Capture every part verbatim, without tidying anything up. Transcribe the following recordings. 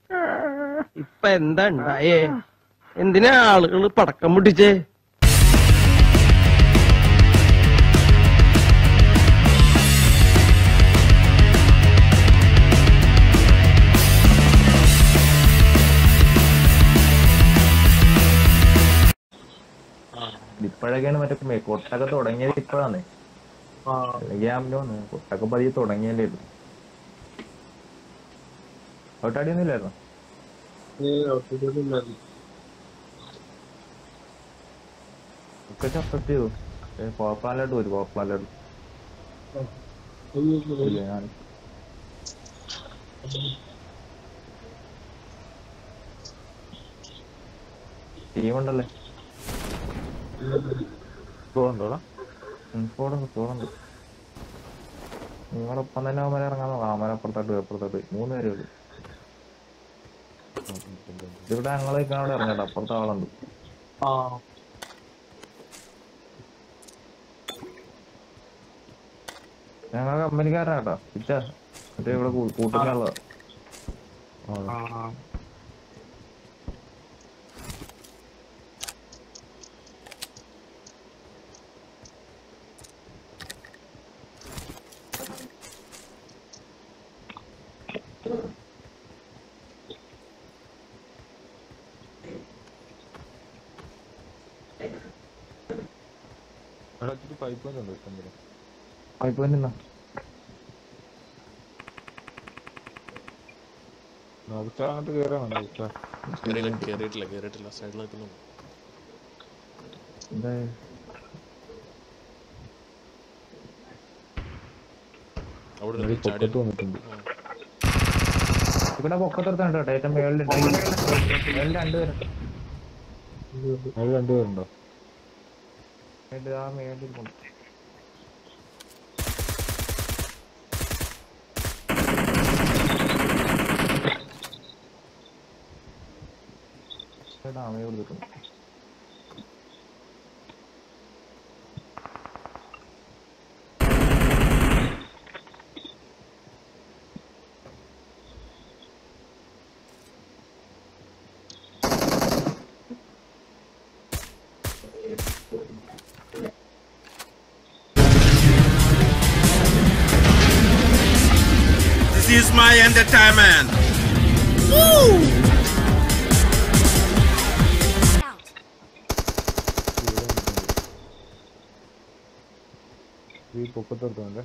ഇപ്പൊ എന്താ ഉണ്ടായേ? എന്തിനാ ആളുകള് പടക്കം പൊട്ടിച്ചേ? ഇപ്പോഴൊക്കെയാണ് മറ്റേ കൊട്ടൊക്കെ തുടങ്ങിയത്. ഇപ്പോഴാണ് കൊട്ടൊക്കെ പതിയെ തുടങ്ങിയല്ലേ ഇത്. ഔട്ടാടിയൊന്നും ഇല്ലായിരുന്നു. ഒക്കെ സപ്പോർട്ട് ചെയ്തു. കോപ്പാലായിട്ട് വരും. കോപ്പാലായിട്ട് ഞാൻ ടീമുണ്ടല്ലേ. പോകണ്ടോടാ പോടുണ്ട് പോടുണ്ട്. നിങ്ങളൊപ്പം തന്നെ അവന്മാരെ ഇറങ്ങാൻ നോക്കാം. അവന്മാരെ അപ്പുറത്തോട്ട് അപ്പുറത്തോട്ട് മൂന്ന് പേര് വരും. ഇവിടെ ഞങ്ങളെ അവിടെ ഇറങ്ങട്ടോ. അപ്പുറത്തെ ആളുണ്ട്. ഞങ്ങൾ കമ്പനിക്കാരനാട്ടോ. ഇച്ച മറ്റേ ഇവിടെ കൂട്ടുകാരുള്ള പൈപ്പ് ഉണ്ട് ഇഷ്ടംപോലെ. പൈപ്പ് തന്നെ അങ്ങോട്ട് കയറാണ്. കേറിയിട്ടില്ല കേറിയിട്ടില്ല സൈഡിൽ നിൽക്കുന്നു. എന്താ അവിടെ പൊക്കത്ത് വന്നിട്ടുണ്ട്. ഇവിടെ പൊക്കത്തെടുത്തുണ്ട് കേട്ടോ. ഏറ്റവും മേളിൽ മേളിൽ രണ്ടുപേരുണ്ട്. അത് രണ്ടുപേരുണ്ടോ? ആ മേളിൽ കൊണ്ട് ഡാമേജ് കൊടുത്തിട്ടുണ്ട്. This is my entertainment. Woo! ഈ പൊക്കത്തെടുത്തോണ്ട്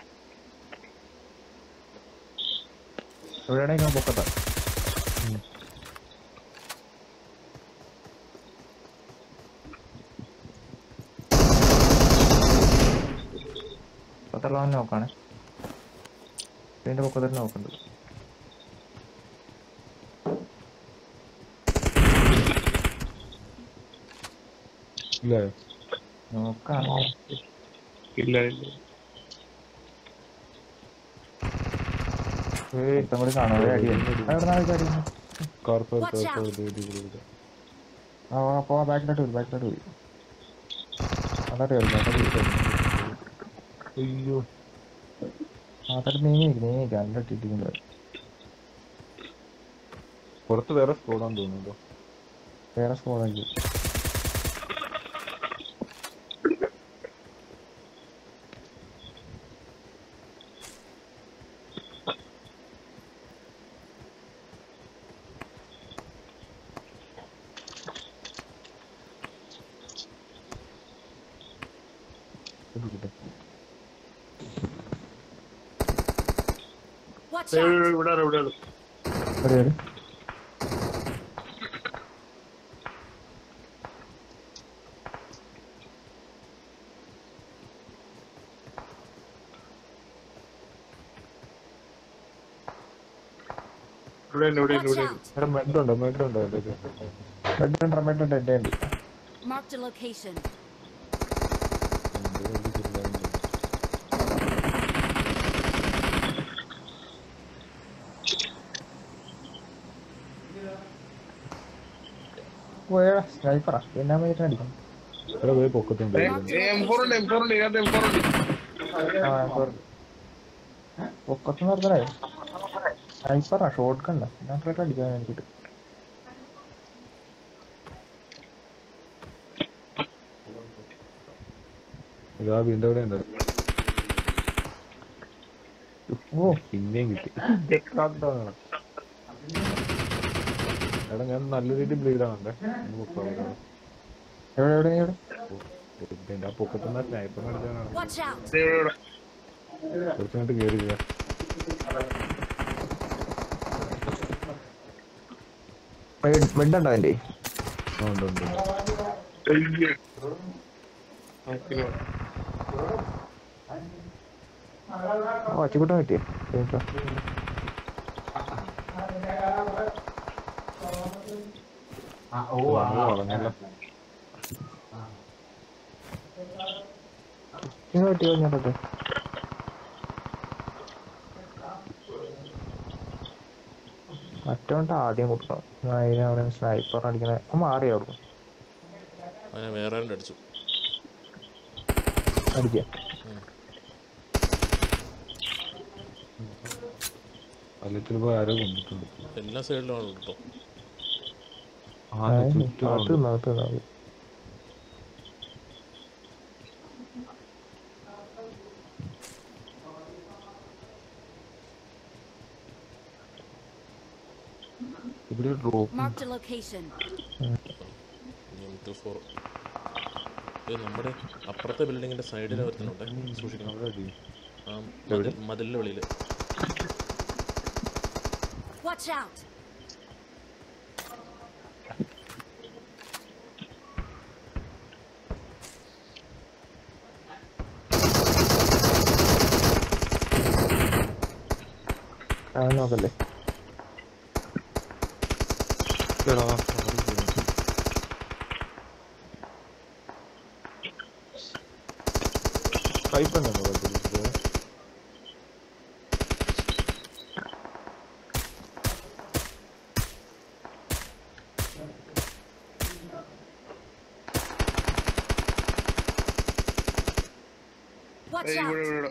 എവിടെയാണ് ഞാൻ പൊക്കത്താ. പത്തുള്ളവൻ നോക്കാണ്. ഇതിന്റെ പൊക്കത്തിൽ നോക്കണ്ട്. ഇല്ലേ നോക്കാം. ഇല്ല ഇല്ല ഇഷ്ടം കൂടി കാണാതെ അടിയുണ്ട്. അപ്പൊ ബാക്കിലോട്ട് വരും. ബാക്കിലോട്ട് വരും. അതോട്ട് വരും. അയ്യോ അതോട്ട് നീങ്ങി നീങ്ങി രണ്ടിട്ടിട്ടുണ്ട്. പുറത്ത് വേറെ സ്കോഡാന്ന് തോന്നുന്നുണ്ടോ? വേറെ സ്കോഡാക്കി. മെഡുണ്ടോ മെഡുണ്ടോ മെഡുണ്ടോ മെഡുണ്ട് എന്റെ ഉണ്ട്. Marked a location. സ്നൈപ്പറാ എന്നാ മേറ്റ് അടിക്കും. ഇവിടെ പോയി പൊക്കത്തുണ്ട്. പൊക്കത്ത് നിർത്തണേ. സ്നൈപ്പറാ ഷോട്ട് കണ്ട ഇതിനകത്തോട്ട് അടിക്കാൻ വേണ്ടിട്ട്. ഇതാ വീണ്ടും ഇവിടെ ഉണ്ട്. ഓ പിന്നെയും കിട്ടി. എടാ ഞാൻ നല്ല രീതിയിൽ ബ്ലീഡ് ആണല്ലേ. എവിടെ എവിടെ എവിടെ ആ പൊക്കത്തുനിന്ന് സ്നൈപ്പർ അടിച്ചാണ്. Watch out! കുറച്ചിങ്ങോട്ട് കയറി ബെഡുണ്ടോ അതിന്റെ? ഉണ്ട് ഉണ്ട്. ഓ അച്ചിക്കുട്ടൻ പറ്റിയോ? പറഞ്ഞല്ലോ. നിങ്ങൾ പറ്റിയോ? ഞാൻ പറ്റേ മറ്റോണ്ട് ആദ്യം കൊടുക്കണം. അതിനെ അവിടെ സ്നൈപ്പർ അടിക്കണ മാറിയോ അവിടെ അങ്ങനെ വേറെ ആരുടെ അടിച്ചു അടിക്കാം. അല്ല ചിലപ്പോ ആരോ കൊണ്ടിട്ടുണ്ട്. എല്ലാ സൈഡിലും ആണ് കേട്ടോ. ആ ചുറ്റും അത് നകത്ത് നകത്ത് ഇവിടെ drop. Marked a location. Two four നമ്മുടെ അപ്പുറത്തെ ബിൽഡിങ്ങിന്റെ സൈഡിൽ ഒരുത്തനുണ്ട്, സൂക്ഷിക്കണം. ആ മതിൽ മതിലിന്റെ വെളിയിൽ. Watch out! അത് നോക്കല്ലേ. പൈപ്പുണ്ടോ? Watch out!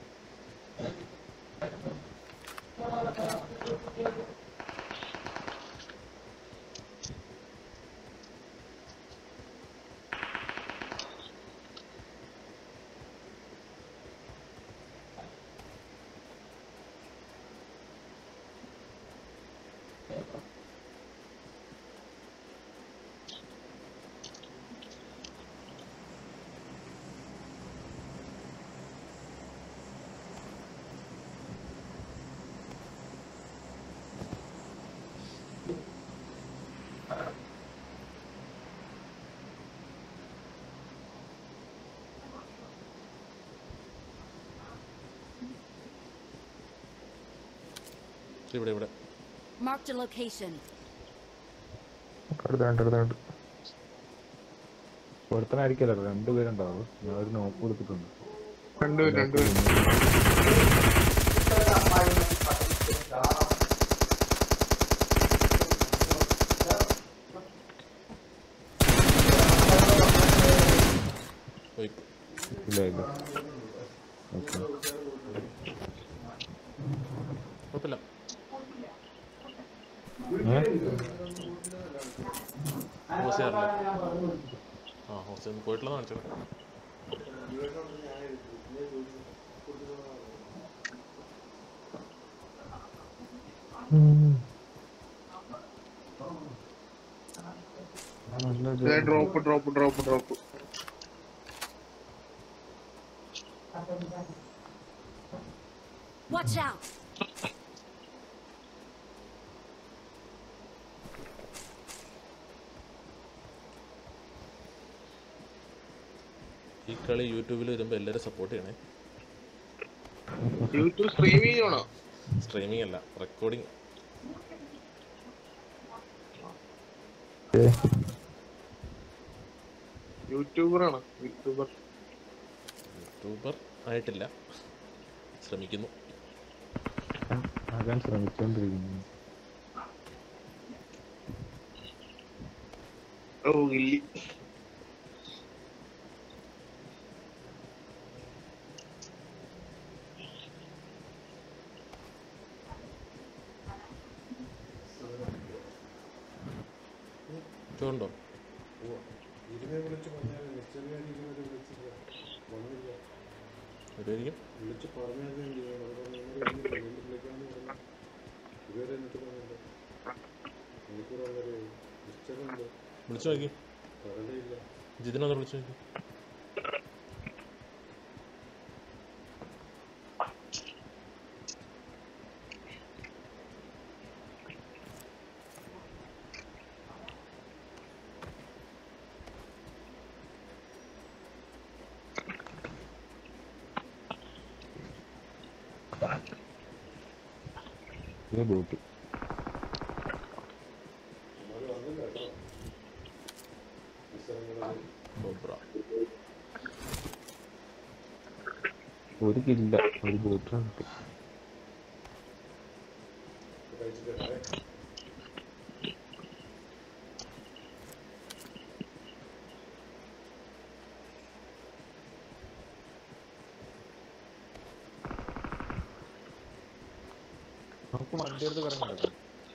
ഇവിടെ ഇവിടെ Marked a location. അടുത്തുണ്ട് അടുത്തുണ്ട്. ഒരുത്തനായിരിക്കല്ലോ, രണ്ടുപേരുണ്ടാവും. ഞാൻ ഒരു നോക്ക് കൊടുത്തിട്ടുണ്ട്. പോയി. ഇല്ല ഇല്ല. ഓക്കെ കുഴപ്പമില്ല. ഹോസിയാറില്ല. ആ ഹോസി ഒന്ന് പോയിട്ടുള്ള കാണിച്ചോ. Drop drop drop drop Watch out! ഈ കളി യൂട്യൂബിൽ വരുമ്പോൾ എല്ലാവരും സപ്പോർട്ട് ചെയ്യണേ. യൂട്യൂബ് സ്ട്രീമിംഗ് ആണോ? സ്ട്രീമിംഗ് അല്ല, റെക്കോർഡിങ്. യൂട്യൂബറാണ്. യൂട്യൂബർ യൂട്യൂബർ ആയിട്ടില്ല, ശ്രമിക്കുന്നു. ആകാൻ ശ്രമിച്ചോണ്ടിരിക്കുന്നു. ഓ ഇല്ലി ഉണ്ടോ? വരുമായിരിക്കും. വിളിച്ചു നോക്കി, ജിതിനൊന്ന് വിളിച്ചു നോക്കി. ബോട്ട് ഒരു കില്ല ഒരു ബോട്ടാണ്. നമുക്ക് വണ്ടി എടുത്ത് കറങ്ങി നടക്കാം.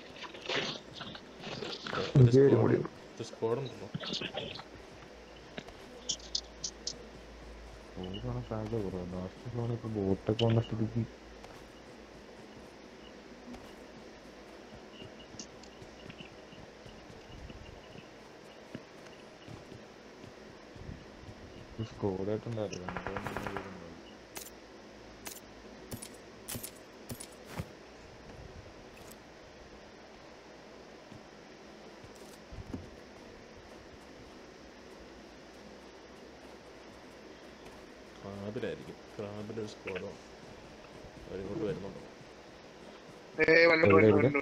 സ്ക്വാഡുണ്ടല്ലോ. ഓടാണ് സാധ്യത കുറവ്. ലാസ്റ്റ് ഫോൺ ഇപ്പൊ ബോട്ടൊക്കെ വന്ന സ്ഥിതിക്ക് സ്കോഡായിട്ടുണ്ടായിരുന്നു. ക്രാബിലായിരിക്കും. ക്രാബിലൊരു സ്ക്വാഡോ അവരിങ്ങോട്ട് വരുന്നുണ്ടോ? ഏ വല്ല വല്ല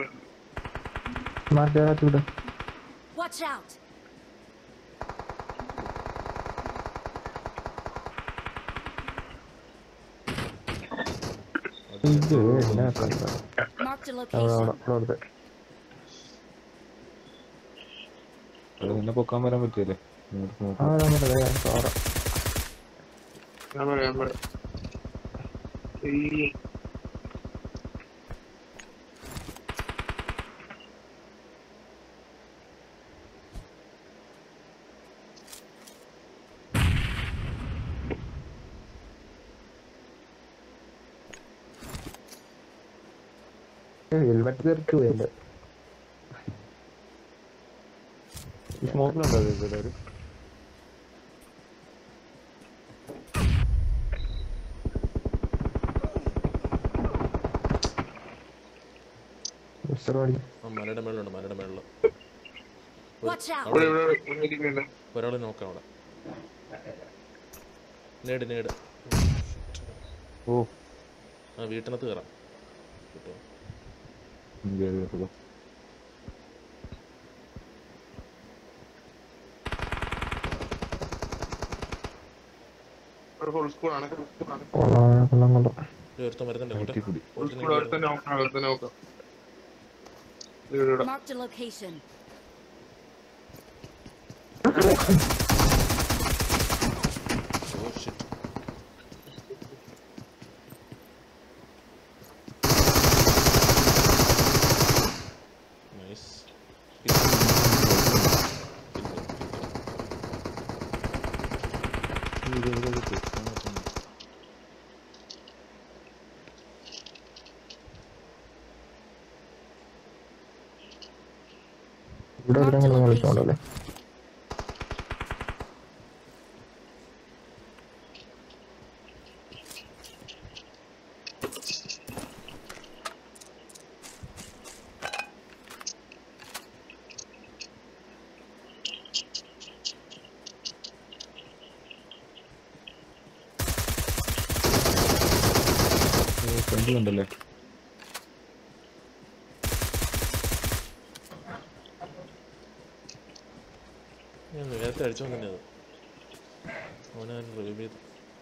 Watch out! Marked a location. നിന്നെ പൊക്കാൻ വരാൻ പറ്റിയല്ലേ? ഞാൻ പറയാം പറയാം. ഈ ഹെൽമെറ്റ് തെറിച്ചു പോയല്ലേ? സ്മോക്കിലുണ്ടോ എല്ലാവരും? മലയുടെ മേളിലുണ്ട്. മലയുടെ മേളില് Watch out! ഇവിടെ ഇവിടെ ഇരിക്കുന്നുണ്ട്. ഒരാളെ നോക്കാം അവിടെ. നേട് നേട്. ഓ ആ വീട്ടിനകത്ത് കയറാം. കിട്ടുമോ? ഒരു ഫുൾ സ്കൂളാണ്. ഒരുത്തം വരുന്നുണ്ട് അങ്ങോട്ട്. ഫുൾ സ്കൂൾ അടുത്ത് നോക്കാം. അടുത്ത് നോക്കാം. ഇവിടെ ഇവിടെ Marked a location. Oh shit. Nice. ഇവിടെ എവിടെയെങ്കിലും കളിച്ചോണ്ടല്ലേ? കണ്ടുണ്ടല്ലേ? ഞാൻ നേരത്തെ അടിച്ചോ തന്നെ അത് അവനെ റിവ്യൂ ചെയ്തു.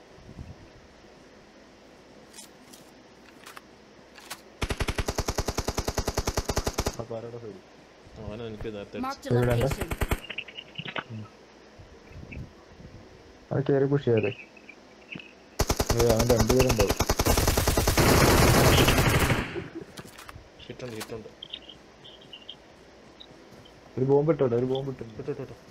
അവനെ എനിക്ക് നേരത്തെ Marked a location. അത് കയറി പുഷ് ചെയ്യാതെ അവൻ രണ്ടുപേരുണ്ടാവും. ഹിറ്റുണ്ട് ഹിറ്റുണ്ട്. ഒരു ബോംബ് ഇട്ടോട്ടെ ഒരു ബോംബ് ഇട്ടു ഇട്ടോ ഇട്ടോ ഇട്ടോ.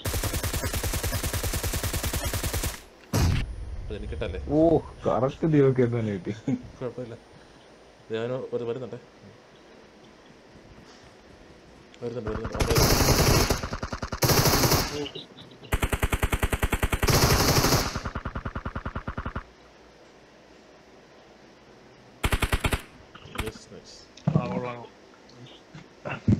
അത് എനിക്കിട്ടല്ലേ, ഓ കറക്റ്റ് ദീപക്ക് തന്നെ കിട്ടി. കുഴപ്പമില്ല. ഞാൻ ഒരു വരുന്നുണ്ടേ, വരുന്നുണ്ട് വരുന്നുണ്ട് അവിടെ Yes, nice. ആ കൊള്ളാം.